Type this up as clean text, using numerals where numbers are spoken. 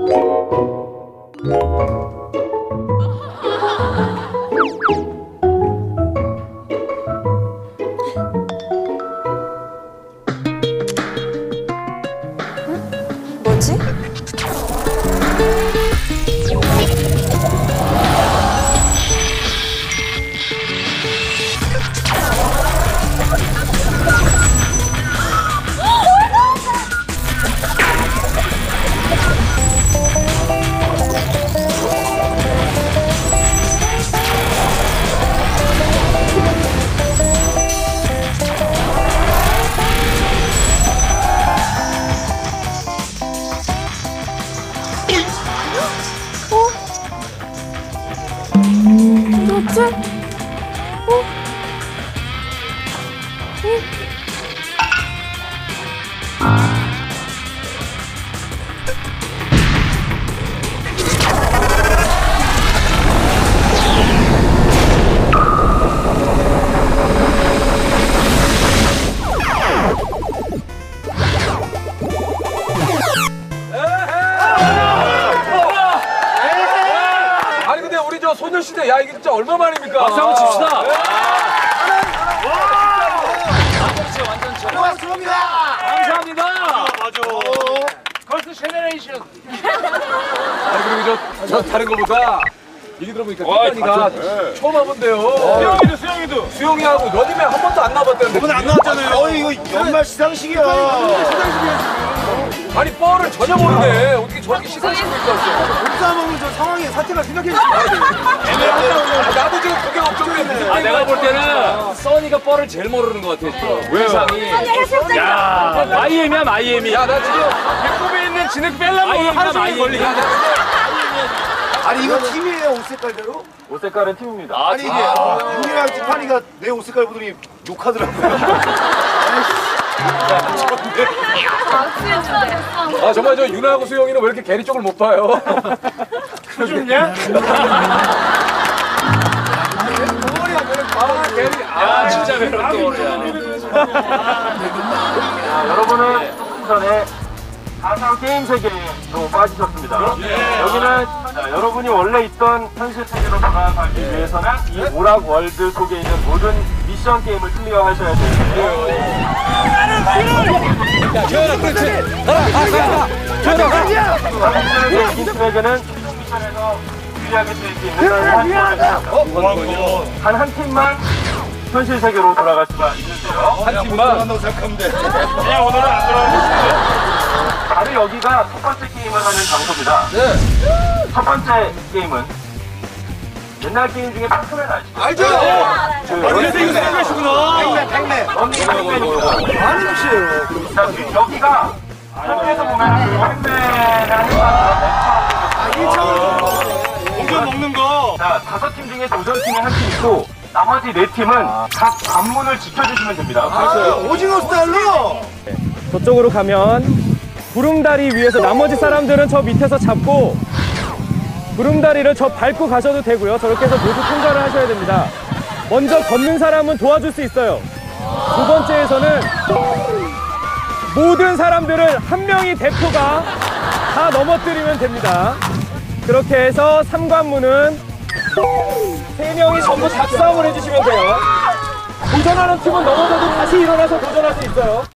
뭐지? 도대체? 아니 근데 우리 저 소녀시대 야 이게 진짜 얼마만입니까? 박수 한번 칩시다. 완전체. 고맙습니다. 감사합니다. 맞아. 걸스 제너레이션. 아니 그리고 저 다른 거보다 얘기 들어보니까 태관이가 처음 와본대요. 수영이도. 수영이하고 연임에 한 번도 안 나와봤다는데. 이번에 안 나왔잖아요. 이거 연말 시상식이야. 아니 뻘을 전혀 모르네. 어떻게 저렇게 시상식을 했어? 복사 먹는 저 상황의 사태가 생각해 주시면 돼요. 나도 지금 그게 걱정돼. 아 내가 볼 때는 써니가 뻘을 제일 모르는 것 같아. 외상이. 야 마이애미야 마이애미. 야 나 지금 배꼽에 있는 진흙 뺄라면 하루 종일 걸리게. 아니 이거 팀이에요 옷 색깔대로? 옷 색깔은 팀입니다. 아니 이게 윤이랑 티파니가 내 옷 색깔 보더니 욕하더라고요. 아 정말 저 윤하고 수영이는 왜 이렇게 게리 쪽을 못 봐요? 좋냐? 아 게리. 아 진짜 매력 덩어리야. 여러분은 조금 전에 가상 게임 세계로 빠지셨습니다. 여기는 여러분이 원래 있던 현실 세계로 돌아가기 위해서는 이 오락 월드 속에 있는 모든 미션 게임을 클리어하셔야 되는데요. 조연아 그렇지. 이 팀에게는 최종 미션에서 유리하게 될 수 있는 단 한 팀만 현실 세계로 돌아갈 수가 있는데요. 한 팀만. 한다고 생각하면 돼. 그냥 오늘은 안 돌아가겠습니다. 바로 여기가 첫 번째 게임을 하는 장소입니다. 네. 첫 번째 게임은 옛날 게임 중에 팩맨 아시죠? 알죠? 그래서 이거 생각하시구나. 팩맨. 팩맨입니다. 많은 곳이에요. 자, 여기가 한국에서 보면 팩맨을 하는 공격 먹는 거. 자, 5팀 중에 도전팀이 한 팀 있고 나머지 4팀은 각 관문을 지켜주시면 됩니다. 오징어 스타일로. 저쪽으로 가면 구름다리 위에서 나머지 사람들은 저 밑에서 잡고 구름다리를 저 밟고 가셔도 되고요. 저렇게 해서 모두 통과를 하셔야 됩니다. 먼저 걷는 사람은 도와줄 수 있어요. 두 번째에서는 모든 사람들을 한 명이 대표가 다 넘어뜨리면 됩니다. 그렇게 해서 3관문은 3명이 전부 잡싸움을 해주시면 돼요. 도전하는 팀은 넘어져도 다시 일어나서 도전할 수 있어요.